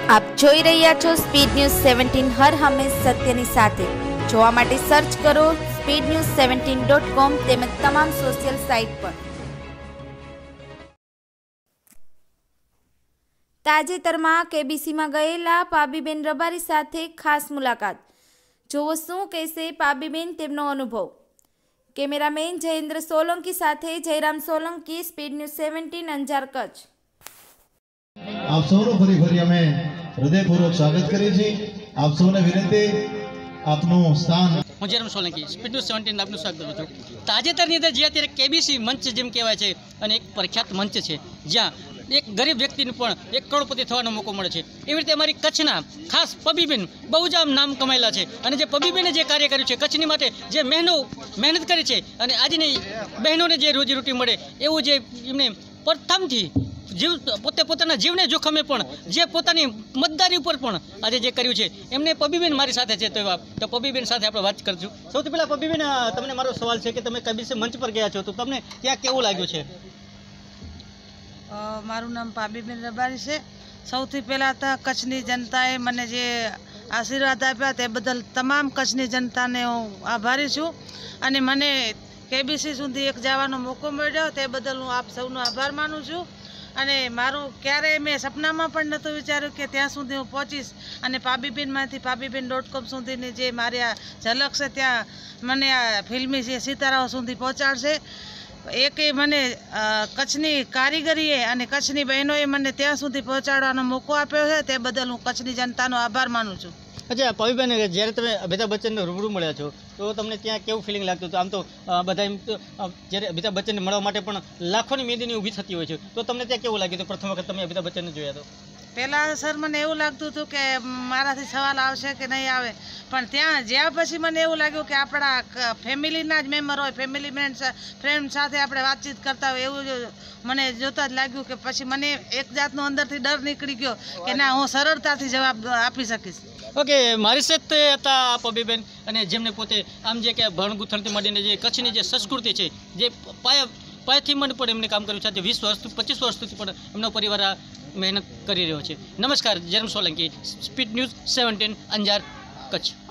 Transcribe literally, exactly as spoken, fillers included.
આપ જોઈ રહ્યા છો સ્પીડ ન્યૂઝ સેવન્ટીન હર હંમેશ સત્યની સાથે। જોવા માટે સર્ચ કરો speed news seventeen dot com તેમજ તમામ સોશિયલ સાઇટ પર। તાજેતરમાં કેબીસીમાં ગયેલા પાબીબેન રબારી સાથે ખાસ મુલાકાત। જોવો શું કહેશે પાબીબેન, તેમનો અનુભવ। કેમેરામેન જયેન્દ્ર સોલંકી સાથે Jayram Solanki, speed news seventeen Anjar Kutch. आप સૌનો ફરી ફરી અમે હૃદયપૂર્વક સ્વાગત કરીએ છીએ। આપ સૌને વિનંતી આપનું સ્થાન। હું Jayram Solanki, speed news seventeen આપનું સ્વાગત કરું છું। તાજેતરની અંદર જે અત્યારે કેબીસી મંચ જેમ કહેવાય છે અને એક પ્રખ્યાત મંચ છે જ્યાં એક ગરીબ વ્યક્તિને પણ એક કરોડપતિ થવાનો મોકો મળે છે। એવી રીતે અમારી કચ્છના ખાસ પબીબેન બહુ જ આમ નામ કમાયેલા છે અને જે પબીબેને જે કાર્ય કર્યું છે કચ્છની માટે, જે મહેનો મહેનત કરી છે અને આજની બહેનોને જે રોજીરોટી મળે એવું જે એમને પ્રથમથી જીવ પોતે પોતાના જીવને જોખમે પણ જે પોતાની મતદારી ઉપર પણ આજે જે કર્યું છે એમને પબીબેન મારી સાથે છે। તો એવા તો પબીબેન સાથે આપણે વાત કરશું। સૌથી પહેલાં પબીબેન, તમને મારો સવાલ છે કે તમે કેબીસી મંચ પર ગયા છો તો તમને ત્યાં કેવું લાગ્યું છે? મારું નામ પાબીબેન રબારી છે। સૌથી પહેલાં તો કચ્છની જનતાએ મને જે આશીર્વાદ આપ્યા તે બદલ તમામ કચ્છની જનતાને હું આભારી છું અને મને કેબીસી સુધી એક જવાનો મોકો મળ્યો તે બદલ હું આપ સૌનો આભાર માનું છું। અને મારું ક્યારેય મેં સપનામાં પણ નહોતું વિચાર્યું કે ત્યાં સુધી હું પહોંચીશ અને પાબીબેનમાંથી પાબીબેન ડોટ કોમ સુધીની જે મારી આ ઝલક છે ત્યાં મને આ ફિલ્મી જે સિતારાઓ સુધી પહોંચાડશે। એક મને કચ્છની કારીગરીએ અને કચ્છની બહેનોએ મને ત્યાં સુધી પહોંચાડવાનો મોકો આપ્યો છે તે બદલ હું કચ્છની જનતાનો આભાર માનું છું। અચ્છા પબીબેન, જ્યારે તમે અમિતાભ બચ્ચનને રૂબરૂ મળ્યા છો તો તમને ત્યાં કેવું ફિલિંગ લાગતું હતું? આમ તો બધા એમ તો જ્યારે અમિતાભ બચ્ચનને મળવા માટે પણ લાખોની મેદની ઊભી થતી હોય છે, તો તમને ત્યાં કેવું લાગ્યું હતું પ્રથમ વખત તમે અમિતાભ બચ્ચનને જોયા તો? પહેલાં સર મને એવું લાગતું હતું કે મારાથી સવાલ આવશે કે નહીં આવે, પણ ત્યાં જ્યાં પછી મને એવું લાગ્યું કે આપણા ફેમિલીના જ મેમ્બર હોય, ફેમિલી ફ્રેન્ડ સાથે આપણે વાતચીત કરતા હોય એવું મને જોતાં જ લાગ્યું કે પછી મને એક જાતનો અંદરથી ડર નીકળી ગયો કે ના, હું સરળતાથી જવાબ આપી શકીશ। ઓકે, મારી સાથે હતા આ પબીબેન અને જેમને પોતે આમ જે કે ભણગુંથણથી માંડીને જે કચ્છની જે સંસ્કૃતિ છે, જે પાયા પાયાથી માંડ પણ એમને કામ કર્યું છે, આજે વીસ વર્ષ પચીસ વર્ષથી પણ એમનો પરિવાર આ મહેનત કરી રહ્યો છે। નમસ્કાર, Jayram Solanki, speed news seventeen Anjar Kutch.